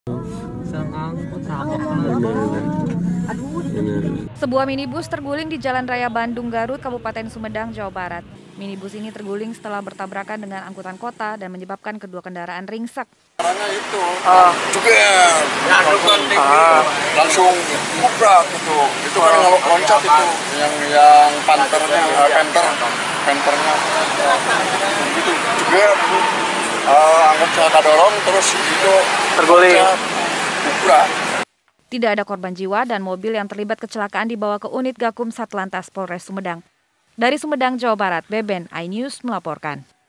Sebuah minibus terguling di Jalan Raya Bandung Garut, Kabupaten Sumedang, Jawa Barat. Minibus ini terguling setelah bertabrakan dengan angkutan kota dan menyebabkan kedua kendaraan ringsek. Karena itu langsung kubrak gitu. Itu kan loncat itu yang panternya, penternya gitu juga anggota dorong terus itu terguling kubrak. Tidak ada korban jiwa dan mobil yang terlibat kecelakaan dibawa ke unit Gakum Satlantas Polres Sumedang. Dari Sumedang, Jawa Barat, Beben iNews melaporkan.